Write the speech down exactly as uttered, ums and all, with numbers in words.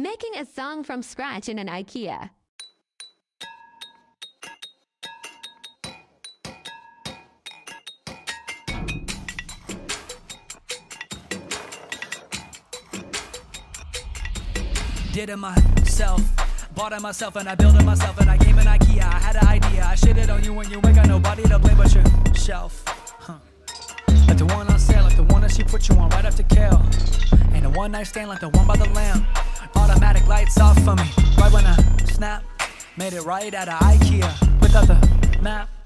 Making a song from scratch in an Ikea. Did it myself, bought it myself, and I built it myself, and I came in Ikea. I had an idea, I shitted on you when you ain't got nobody to blame but yourself. Huh. Like the one on sale, like the one that she put you on right after Cael. And a one night stand like the one by the lamp. Automatic lights off for me, right when I snap. Made it right out of Ikea, without the map.